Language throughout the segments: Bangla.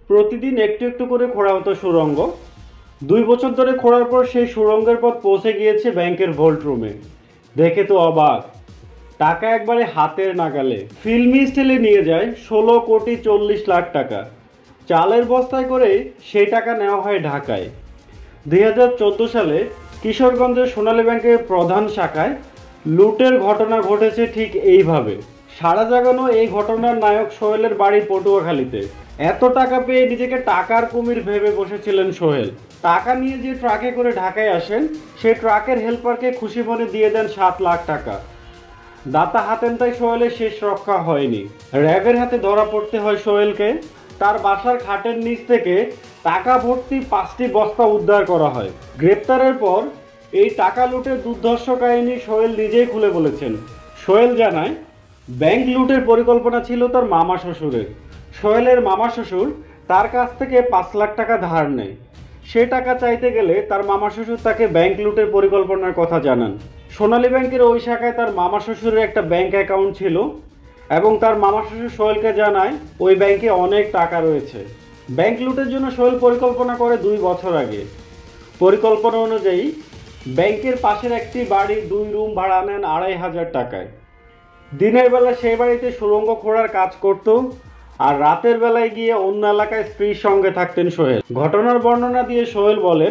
প্রতিদিন একটু একটু করে খোঁড়া হতো সুড়ঙ্গ। 2 বছর ধরে খোঁড়ার পর সেই সুড়ঙ্গের পথ পৌঁছে গিয়েছে ব্যাংকের ভোল্ট রুমে। দেখে তো অবাক, টাকা একবারে হাতের নাগালে। ফিল্মি স্টাইলে নিয়ে যায় 16,40,00,000 টাকা। চালের বস্তায় করে সেই টাকা নেওয়া হয় ঢাকায়। 2014 সালে কিশোরগঞ্জের সোনালী ব্যাংকের প্রধান শাখায় লুটের ঘটনা ঘটেছে ঠিক এইভাবে। সারা জাগানো এই ঘটনার নায়ক সোহেলের বাড়ি পটুয়াখালীতে। এত টাকা পেয়ে নিজেকে টাকার কুমির ভেবে বসেছিলেন সোহেল। টাকা নিয়ে যে ট্রাকে করে ঢাকায় আসেন, সেই ট্রাকের হেল্পারকে খুশি মনে দিয়ে দেন 7 লাখ টাকা। দাতা হাতেনটাই সোহেলের শেষ রক্ষা হয়নি। র্যাবের হাতে ধরা পড়তে হয় সোহেলকে। তার বাসার খাটের নিচ থেকে টাকা ভর্তি 5টি বস্তা উদ্ধার করা হয়। গ্রেপ্তারের পর এই টাকা লুটের দুর্ধর্ষ কাহিনী সোহেল নিজেই খুলে বলেছেন। সোহেল জানায়, ব্যাংক লুটের পরিকল্পনা ছিল তার মামা শ্বশুরের। সোহেলের মামা শ্বশুর তার কাছ থেকে 5 লাখ টাকা ধার নেয়। সে টাকা চাইতে গেলে তার মামা শ্বশুর তাকে ব্যাংক লুটের পরিকল্পনার কথা জানান। সোনালী ব্যাংকের ওই শাখায় তার মামা শ্বশুরের একটা ব্যাংক অ্যাকাউন্ট ছিল এবং তার মামা শ্বশুর সোহেলকে জানায় ওই ব্যাংকে অনেক টাকা রয়েছে। ব্যাংক লুটের জন্য সোহেল পরিকল্পনা করে 2 বছর আগে। পরিকল্পনা অনুযায়ী ব্যাংকের পাশের একটি বাড়ি 2 রুম ভাড়া নেন 2,500 টাকায়। দিনের বেলা সেই বাড়িতে সুড়ঙ্গ খোঁড়ার কাজ করত, আর রাতের বেলায় গিয়ে অন্য এলাকায় স্ত্রীর সঙ্গে থাকতেন সোহেল। ঘটনার বর্ণনা দিয়ে সোহেল বলেন,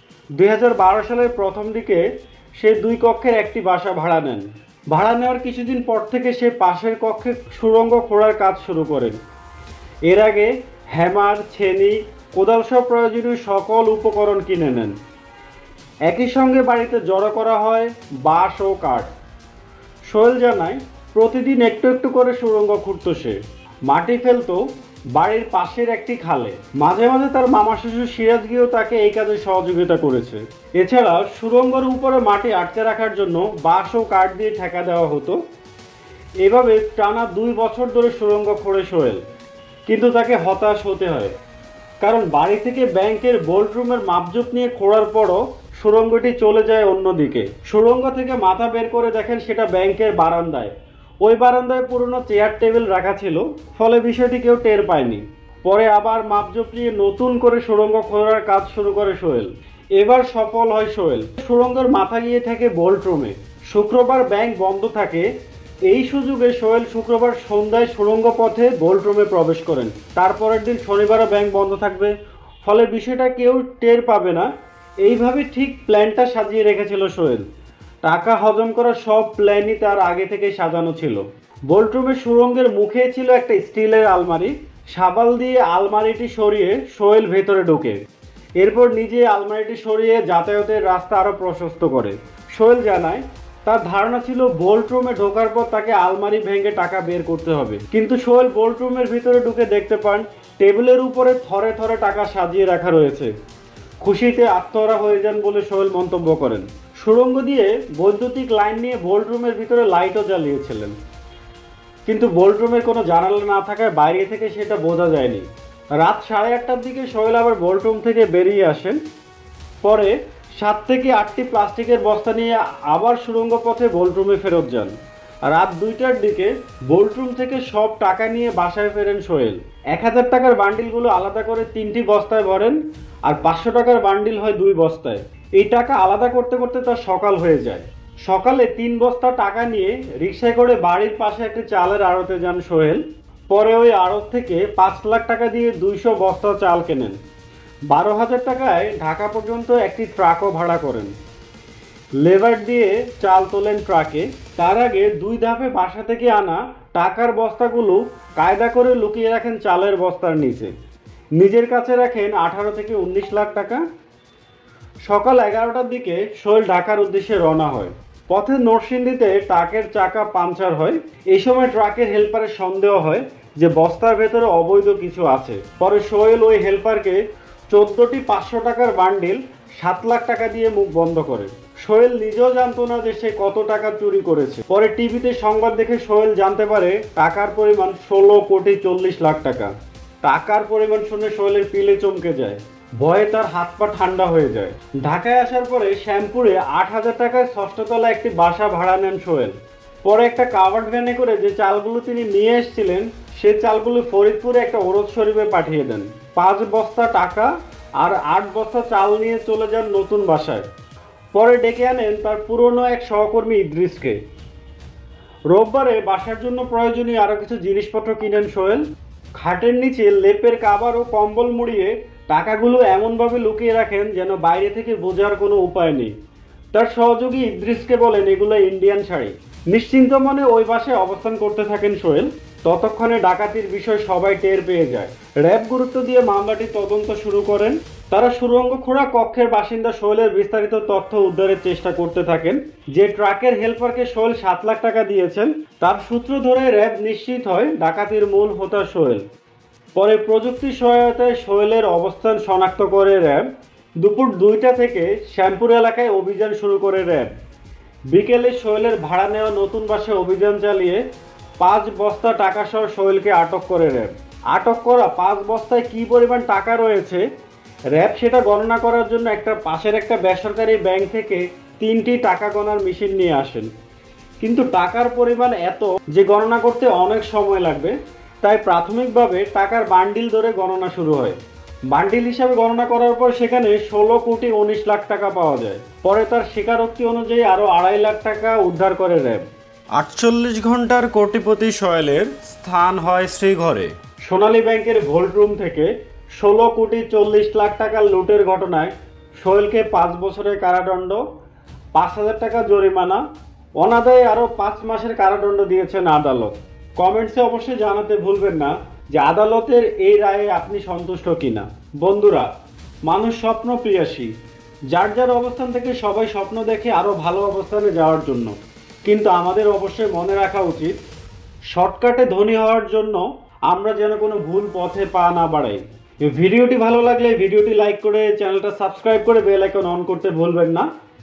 2012 সালের প্রথম দিকে সে 2 কক্ষের একটি বাসা ভাড়া নেন। ভাড়া নেওয়ার কিছুদিন পর থেকে সে পাশের কক্ষে সুড়ঙ্গ খোঁড়ার কাজ শুরু করেন। এর আগে হ্যামার, ছেনি, কোদাল সহ প্রয়োজনীয় সকল উপকরণ কিনে নেন। একই সঙ্গে বাড়িতে জড়ো করা হয় বাঁশ ও কাঠ। সোহেল জানায়, প্রতিদিন একটু একটু করে সুড়ঙ্গ খুঁড়ত সে। মাটি ফেলতো বাড়ির পাশের একটি খালে। মাঝে মাঝে তার মামা শ্বশুর সিরাজ গিয়েও তাকে এই কাজে সহযোগিতা করেছে। এছাড়া সুড়ঙ্গের উপরে মাটি আটকে রাখার জন্য বাঁশ ও কাঠ দিয়ে ঠেকা দেওয়া হতো। এভাবে টানা 2 বছর ধরে সুড়ঙ্গ খোঁড়ে সোহেল। কিন্তু তাকে হতাশ হতে হয়, কারণ বাড়ি থেকে ব্যাংকের বোল্ট রুমের মাপজোপ নিয়ে খোঁড়ার পরও সুড়ঙ্গটি চলে যায় অন্যদিকে। সুড়ঙ্গ থেকে মাথা বের করে দেখেন সেটা ব্যাংকের বারান্দায়। ওই বারান্দায় পুরনো চেয়ার টেবিল রাখা ছিল, ফলে বিষয়টি কেউ টের পায়নি। পরে আবার মাপজোপ নিয়ে নতুন করে সুড়ঙ্গ খোঁড়ার কাজ শুরু করে সোহেল। এবার সফল হয় সোহেল। সুড়ঙ্গের মাথা গিয়ে থাকে বোল্ট রুমে। শুক্রবার ব্যাংক বন্ধ থাকে। এই সুযোগে সোহেল শুক্রবার সন্ধ্যায় সুড়ঙ্গ পথে বোল্ট রুমে প্রবেশ করেন। তারপরের দিন শনিবারও ব্যাংক বন্ধ থাকবে, ফলে বিষয়টা কেউ টের পাবে না। এইভাবে ঠিক প্ল্যানটা সাজিয়ে রেখেছিল সোহেল। টাকা হজম করার সব প্ল্যানই তার আগে থেকে সাজানো ছিল। বোল্ট রুমের সুড়ঙ্গের মুখে ছিল একটা স্টিলের আলমারি। সাবাল দিয়ে আলমারিটি সরিয়ে সোহেল ভেতরে ঢোকে। এরপর নিজে আলমারিটি সরিয়ে যাতায়াতের রাস্তা আরও প্রশস্ত করে। সোহেল জানায়, তার ধারণা ছিল বোল্ট রুমে ঢোকার পর তাকে আলমারি ভেঙে টাকা বের করতে হবে। কিন্তু সোহেল বোল্ট রুমের ভিতরে ঢুকে দেখতে পান টেবিলের উপরে থরে থরে টাকা সাজিয়ে রাখা রয়েছে। খুশিতে আত্মহারা হয়ে যান বলে সোহেল মন্তব্য করেন। সুড়ঙ্গ দিয়ে বৈদ্যুতিক লাইন নিয়ে বোল্ট রুমের ভিতরে লাইটও জ্বালিয়েছিলেন, কিন্তু বোল্ট রুমের কোনো জানালা না থাকায় বাইরে থেকে সেটা বোঝা যায়নি। রাত 8:30টার দিকে সোহেল আবার বোল্ট রুম থেকে বেরিয়ে আসেন। পরে 7 থেকে 8টি প্লাস্টিকের বস্তা নিয়ে আবার সুড়ঙ্গ পথে বোল্ট রুমে ফেরত যান। রাত 2টার দিকে বোল্ট রুম থেকে সব টাকা নিয়ে বাসায় ফেরেন সোহেল। 1000 টাকার বান্ডিলগুলো আলাদা করে 3টি বস্তায় ভরেন, আর 500 টাকার বান্ডিল হয় 2 বস্তায়। এই টাকা আলাদা করতে করতে তার সকাল হয়ে যায়। সকালে 3 বস্তা টাকা নিয়ে রিকশায় করে বাড়ির পাশে একটি চালের আড়তে যান সোহেল। পরে ওই আড়ত থেকে 5 লাখ টাকা দিয়ে 200 বস্তা চাল কেনেন। 12,000 টাকায় ঢাকা পর্যন্ত একটি ট্রাকও ভাড়া করেন। লেবার দিয়ে চাল তোলেন ট্রাকে। তার আগে 2 ধাপে বাসা থেকে আনা টাকার বস্তাগুলো কায়দা করে লুকিয়ে রাখেন চালের বস্তার নিচে। নিজের কাছে রাখেন 18 থেকে 19 লাখ টাকা। সকাল 11টার দিকে সোহেল ঢাকার উদ্দেশ্যে রওনা হয়। পথে নরসিংদীতে ট্রাকের চাকা পাংচার হয়। এই সময় ট্রাকের হেল্পারের সন্দেহ হয় যে বস্তার ভেতরে অবৈধ কিছু আছে। পরে সোহেল ওই হেল্পারকে 14টি 500 টাকার বান্ডিল 7 লাখ টাকা দিয়ে মুখ বন্ধ করে। সোহেল নিজেও জানতো না যে সে কত টাকা চুরি করেছে। পরে টিভিতে সংবাদ দেখে সোহেল জানতে পারে টাকার পরিমাণ 16,40,00,000 টাকা। টাকার পরিমাণ শুনে সোহেলের পিলে চমকে যায়। ভয়ে তার হাত পা ঠান্ডা হয়ে যায়। ঢাকায় আসার পরে শ্যামপুরে 8,000 টাকায় 6ষ্ঠ তলায় একটি বাসা ভাড়া নেন সোহেল। পরে একটা কাভার্ড ভ্যানে করে যে চালগুলো তিনি নিয়ে এসেছিলেন সে চালগুলো ফরিদপুরে একটা ওরদ শরীফে পাঠিয়ে দেন। 5 বস্তা টাকা আর 8 বস্তা চাল নিয়ে চলে যান নতুন বাসায়। পরে ডেকে আনেন তার পুরনো এক সহকর্মী ইদ্রিসকে। রোববারে বাসার জন্য প্রয়োজনীয় আরও কিছু জিনিসপত্র কিনেন সোহেল। খাটের নিচে লেপের কাভার ও কম্বল মুড়িয়ে টাকাগুলো এমনভাবে লুকিয়ে রাখেন যেন বাইরে থেকে বোঝার কোনো উপায় নেই। তার সহযোগী ইদ্রিসকে বলেন এগুলো ইন্ডিয়ান শাড়ি। নিশ্চিন্ত মনে ওই বাসায় অবস্থান করতে থাকেন সোহেল। ততক্ষণে ডাকাতির বিষয় সবাই টের পেয়ে যায়। র্যাব গুরুত্ব দিয়ে মামলাটি তদন্ত শুরু করেন। তারা সুড়ঙ্গ খোঁড়া কক্ষের বাসিন্দা সোহেলের বিস্তারিত তথ্য উদ্ধারের চেষ্টা করতে থাকেন। যে ট্রাকের হেল্পারকে সোহেল 7 লাখ টাকা দিয়েছেন তার সূত্র ধরে র্যাব নিশ্চিত হয় ডাকাতির মূল হোতা সোহেল। পরে প্রযুক্তি সহায়তায় সোহেলের অবস্থান শনাক্ত করে র্যাব। দুপুর 2টা থেকে শ্যামপুর এলাকায় অভিযান শুরু করে র্যাব। বিকেলে সোহেলের ভাড়া নেওয়া নতুন বাসায় অভিযান চালিয়ে 5 বস্তা টাকা সহ সোহেলকে আটক করে র্যাব। আটক করা 5 বস্তায় কী পরিমাণ টাকা রয়েছে র্যাব সেটা গণনা করার জন্য পাশের একটা বেসরকারি ব্যাংক থেকে 3টি টাকা গণার মেশিন নিয়ে আসেন। কিন্তু টাকার পরিমাণ এত যে গণনা করতে অনেক সময় লাগবে, তাই প্রাথমিকভাবে টাকার বান্ডিল ধরে গণনা শুরু হয়। বান্ডিল হিসাবে গণনা করার পর সেখানে 16,19,00,000 টাকা পাওয়া যায়। পরে তার স্বীকারোক্তি অনুযায়ী আরও 2.5 লাখ টাকা উদ্ধার করে র্যাব। 48 ঘন্টার কোটিপতি সোহেলের স্থান হয় শ্রীঘরে। সোনালী ব্যাংকের ভোল্ট রুম থেকে 16,40,00,000 টাকার লুটের ঘটনায় সোহেলকে 5 বছরের কারাদণ্ড, 5,000 টাকা জরিমানা, অনাদায়ে আরও 5 মাসের কারাদণ্ড দিয়েছেন আদালত। কমেন্টসে অবশ্যই জানাতে ভুলবেন না যে আদালতের এই রায়ে আপনি সন্তুষ্ট কিনা। বন্ধুরা, মানুষ স্বপ্ন প্রিয়াসী। যার যার অবস্থান থেকে সবাই স্বপ্ন দেখে আরও ভালো অবস্থানে যাওয়ার জন্য, কিন্তু আমাদের অবশ্যই মনে রাখা উচিত শর্টকাটে ধনী হওয়ার জন্য আমরা যেন কোনো ভুল পথে পা না বাড়াই। ভিডিওটি ভালো লাগলে ভিডিওটি লাইক করে চ্যানেলটা সাবস্ক্রাইব করে বেল আইকন অন করতে ভুলবেন না।